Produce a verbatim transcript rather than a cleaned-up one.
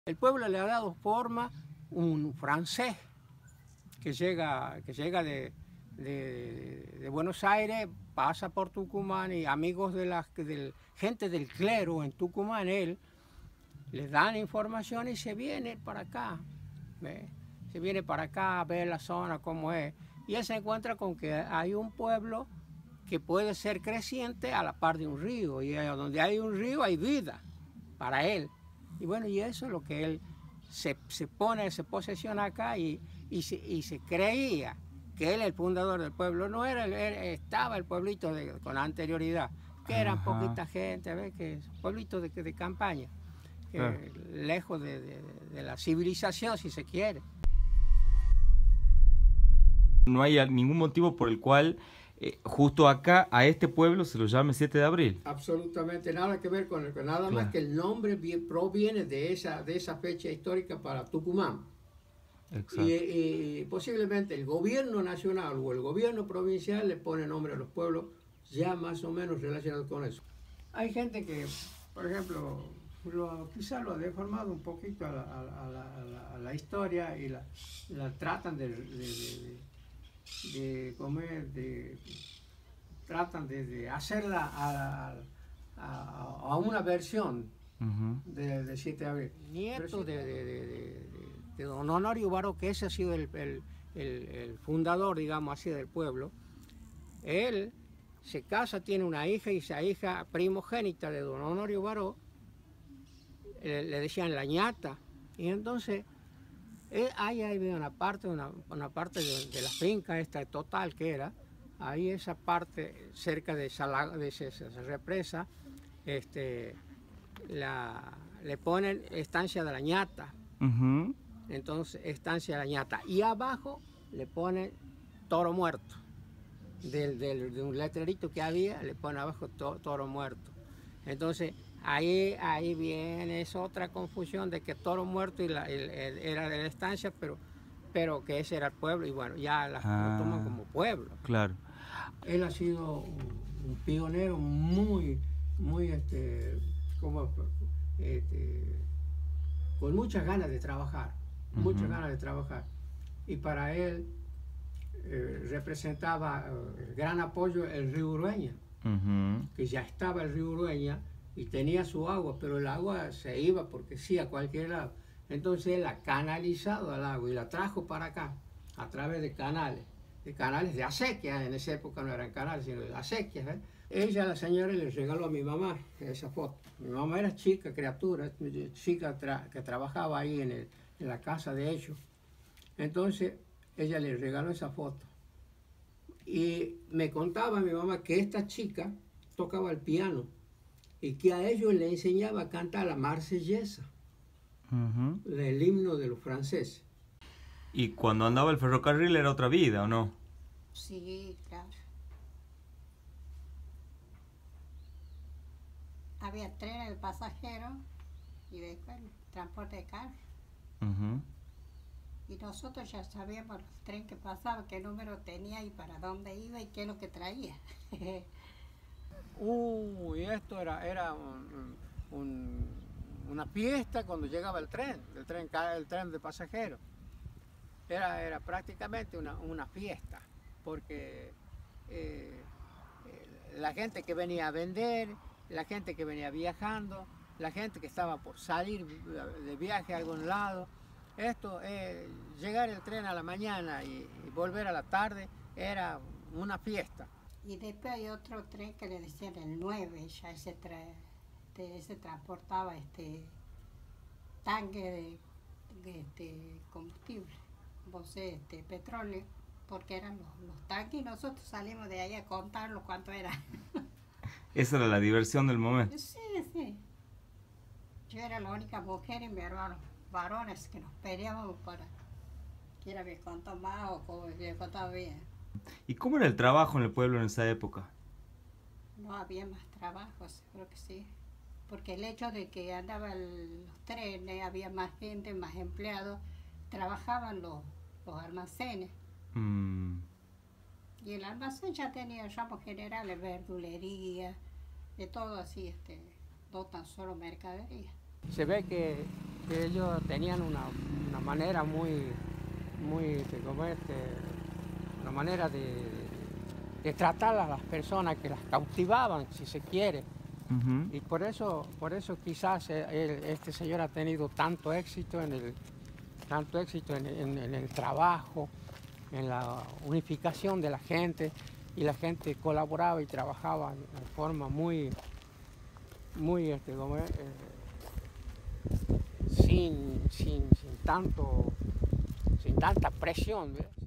El pueblo le ha dado forma un francés que llega, que llega de, de, de Buenos Aires, pasa por Tucumán y amigos de la del, gente del clero en Tucumán, él, les dan información y se viene para acá, ¿ve? Se viene para acá a ver la zona, cómo es. Y él se encuentra con que hay un pueblo que puede ser creciente a la par de un río, y donde hay un río hay vida para él. Y bueno, y eso es lo que él se, se pone, se posesiona acá y, y, se, y se creía que él, el fundador del pueblo, no era, él, estaba el pueblito de, con anterioridad, que eran Ajá. poquita gente, ¿ves? Que es pueblito de, de campaña, que claro. lejos de, de, de la civilización, si se quiere. No hay ningún motivo por el cual eh, justo acá a este pueblo se lo llame siete de abril. Absolutamente nada que ver con el nada claro. más que el nombre proviene de esa, de esa fecha histórica para Tucumán. Exacto. Y, y posiblemente el gobierno nacional o el gobierno provincial le pone nombre a los pueblos ya más o menos relacionados con eso. Hay gente que, por ejemplo, lo, quizá lo ha deformado un poquito a la, a la, a la, a la historia y la, la tratan de, de, de, de comer, de, tratan de, de hacerla a, a, a una versión uh-huh. de, de siete de abril. Nieto de, de, de, de, de don Honorio Baró, que ese ha sido el, el, el, el fundador, digamos así, del pueblo. Él se casa, tiene una hija, y esa hija primogénita de don Honorio Baró, le, le decían la ñata. Y entonces, él, ahí había una parte, una, una parte de, de la finca esta total que era, ahí esa parte cerca de esa, de esa, esa represa, este, la, le ponen estancia de la ñata. Uh-huh. Entonces, estancia de la ñata. Y abajo le ponen toro muerto. Del, del, de un letrerito que había, le ponen abajo to, toro muerto. Entonces, ahí, ahí viene esa otra confusión de que toro muerto y la, el, el, era de la estancia, pero, pero que ese era el pueblo. Y bueno, ya la, ah, lo toman como pueblo. Claro. Él ha sido un, un pionero muy, muy, este, como, este, con muchas ganas de trabajar, uh-huh. muchas ganas de trabajar. Y para él eh, representaba eh, gran apoyo el río Urueña, uh-huh. que ya estaba el río Urueña y tenía su agua, pero el agua se iba porque sí a cualquier lado. Entonces él ha canalizado al agua y la trajo para acá a través de canales, de canales de acequias. En esa época no eran canales, sino de acequias, ¿eh? Ella, la señora, le regaló a mi mamá esa foto. Mi mamá era chica, criatura, chica tra que trabajaba ahí en, el, en la casa de ellos. Entonces, ella le regaló esa foto. Y me contaba mi mamá que esta chica tocaba el piano y que a ellos le enseñaba a cantar la marsellesa, uh-huh. el himno de los franceses. ¿Y cuando andaba el ferrocarril era otra vida, o no? Sí, claro. Había trenes de pasajeros y después el transporte de carga. Uh-huh. Y nosotros ya sabíamos los trenes que pasaban, qué número tenía y para dónde iba y qué es lo que traía. Uy, uh, esto era, era un, un, una fiesta cuando llegaba el tren, el tren, el tren de pasajeros. Era, era prácticamente una, una fiesta, porque eh, la gente que venía a vender, la gente que venía viajando, la gente que estaba por salir de viaje a algún lado. Esto, eh, llegar el tren a la mañana y, y volver a la tarde, era una fiesta. Y después hay otro tren que le decían el nueve, ya ese, tra este, ese transportaba este tanque de, de este, combustible, vos, este, petróleo, porque eran los, los tanques y nosotros salimos de ahí a contarlo cuánto era. Esa era la diversión del momento. Sí, sí. Yo era la única mujer y mi hermano varones que nos peleábamos para quién había contado más o cómo había contado bien. ¿Y cómo era el trabajo en el pueblo en esa época? No había más trabajo, creo que sí. Porque el hecho de que andaban los trenes, había más gente, más empleados, trabajaban los, los almacenes. Mm. Y el almacén ya tenía ramos generales, verdulería, de todo así, este, no tan solo mercadería. Se ve que, que ellos tenían una, una manera muy, muy, como este, una manera de, de tratar a las personas que las cautivaban, si se quiere. Uh-huh. Y por eso, por eso quizás el, este señor ha tenido tanto éxito en el, tanto éxito en, en, en el trabajo, en la unificación de la gente, y la gente colaboraba y trabajaba de forma muy, muy, este, como es, eh, sin, sin, sin tanto, sin tanta presión, ¿ves?